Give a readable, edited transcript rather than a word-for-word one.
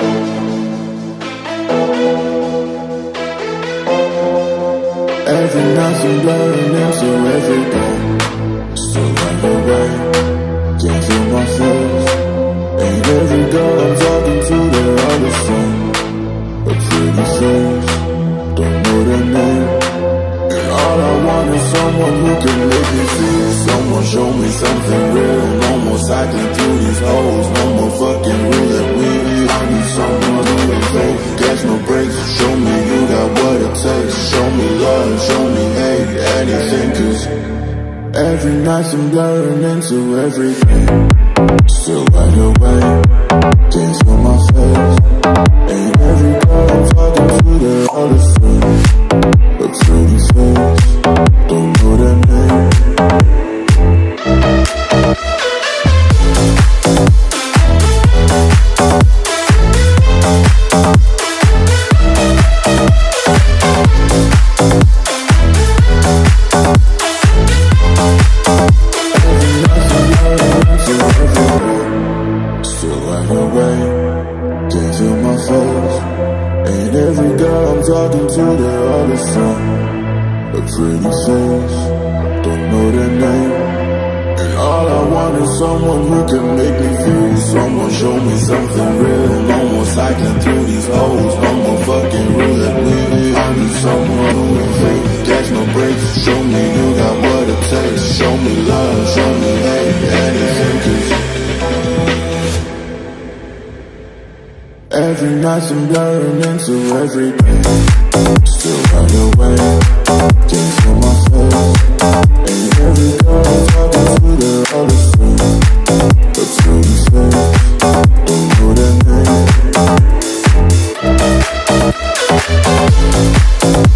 Every night's I'm blurring into every day. Still on the way, can't feel my face. Ain't every girl I'm talking to, they're all the same. A pretty face, don't know their name. And all I want is someone who can make me feel. Someone show me something real. No more cycling through these holes, no more fucking roulette wheel. I need someone who can fake, catch no breaks. Show me you got what it takes. Show me love, show me hate, anything. Cause every night I'm blurring into everything. Still wide awake, can't feel my face. Ain't every girl I'm talking to, they're all the same. A pretty face, don't know their name. Talking to, they're all the same. A pretty face, don't know their name. And all I want is someone who can make me feel. Someone show me something real. No more cycling through these holes, no more fucking roulette wheel. I need someone who can fake, catch no breaks. Show me you got what it takes. Show me love, show me hate, anything. Cause every night I'm blurring into every day. Still wide awake, can't feel my face. Ain't every girl I'm talking to, they're all the same. A pretty face, don't know their name.